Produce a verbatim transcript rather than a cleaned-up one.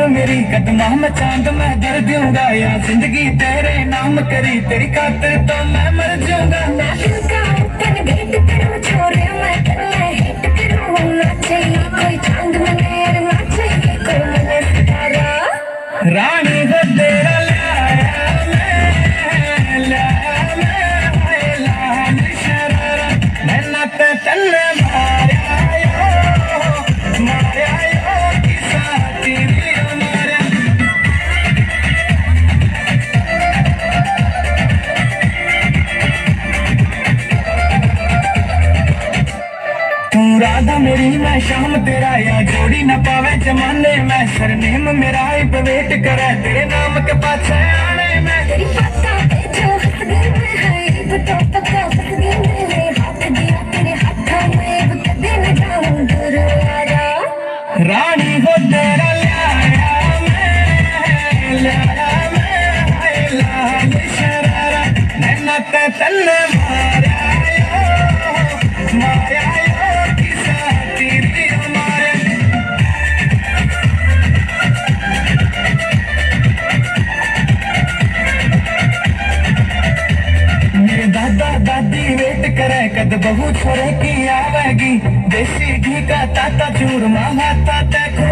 मेरी कदमा में चांद मैं धर दूंगा या जिंदगी तेरे नाम करी तेरी खातिर तो मैं मर जाऊंगा। छोरे मैं तेरे हिट करूं ना चाहिए कोई चांद में मेरे ना चाहिए कोई मुझे सितारा रानी हो तेरा लाया मैं लाया मैं लाया मैं शरारा नैना ते तन्ने मारा यो मारा यो किसा तेरी मारा। तू राधा मेरी मैं शाम तेरा या जोड़ी न पावे जमाने में सरनेम मेरा ही वेट करे तेरे नाम के पाछे आने में। तेरी पता पे जो हंस गई मैं है बता पता हंस गई मेरे हाथ दिया तेरे हाथों में अब कदे न जाऊं दूर यारा रानी हो तेरा लाया मैं लाया मैं लाया शरारा नैना ते तन्ने मारा यो मारा दादा दादी वेट करे कद बहू छोरे की आवेगी देसी घी का ताता चूरमा हाथा ते